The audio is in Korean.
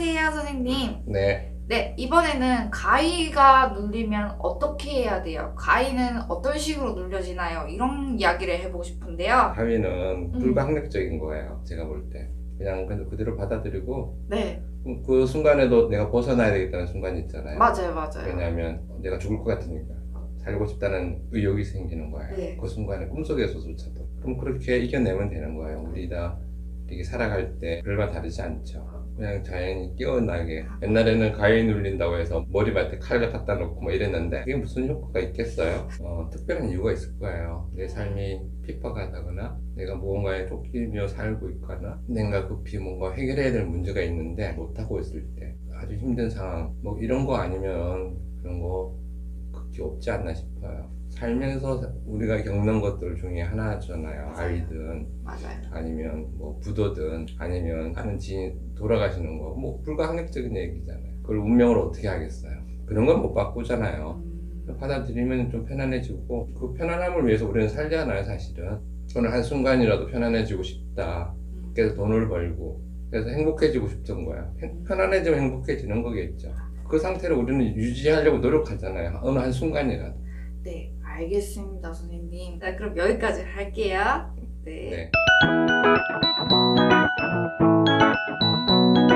안녕하세요, 선생님. 네, 네, 이번에는 가위가 눌리면 어떻게 해야 돼요? 가위는 어떤 식으로 눌려지나요? 이런 이야기를 해보고 싶은데요. 가위는 음, 불가항력적인 거예요. 제가 볼 때. 그냥 그대로 받아들이고, 네, 그 순간에도 내가 벗어나야 되겠다는 순간이 있잖아요. 맞아요, 맞아요. 왜냐하면 내가 죽을 것 같으니까. 살고 싶다는 의욕이 생기는 거예요. 네. 그 순간에 꿈속에서조차도. 그럼 그렇게 이겨내면 되는 거예요. 우리 다 이렇게 살아갈 때 별반 다르지 않죠. 그냥 자연히 깨어나게. 옛날에는 가위 눌린다고 해서 머리맡에 칼을 갖다 놓고 뭐 이랬는데 그게 무슨 효과가 있겠어요? 특별한 이유가 있을 거예요. 내 삶이 핍박하다거나 내가 무언가에 쫓기며 살고 있거나 내가 급히 뭔가 해결해야 될 문제가 있는데 못하고 있을 때 아주 힘든 상황 뭐 이런 거 아니면 그런 거 극히 없지 않나 싶어요. 살면서 우리가 겪는 것들 중에 하나잖아요. 아이든 맞아요. 아니면 뭐 부도든 아니면 아는 지인 돌아가시는 거 뭐 불가항력적인 얘기잖아요. 그걸 운명을 어떻게 하겠어요. 그런 건 못 바꾸잖아요. 받아들이면 좀 편안해지고 그 편안함을 위해서 우리는 살잖아요. 사실은 저는 한순간이라도 편안해지고 싶다. 그래서 돈을 벌고 그래서 행복해지고 싶던 거야. 편안해지면 행복해지는 거겠죠. 그 상태를 우리는 유지하려고 노력하잖아요. 어느 한순간이라도. 네, 알겠습니다, 선생님. 자, 그럼 여기까지 할게요. 네. 네.